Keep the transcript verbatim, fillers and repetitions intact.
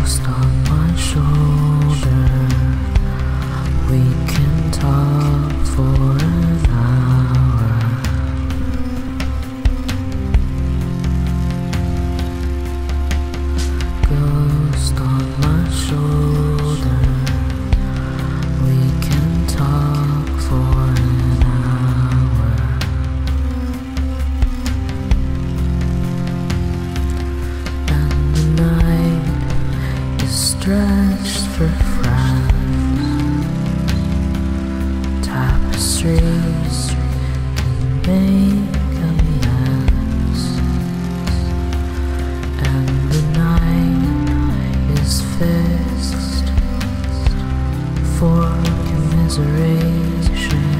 Ghost on my shoulder, we can talk for an hour. Ghost on my shoulder, we can talk for an hour. And the night is stretched for friends. Tapestries can make amends. And the night is fixed for commiseration.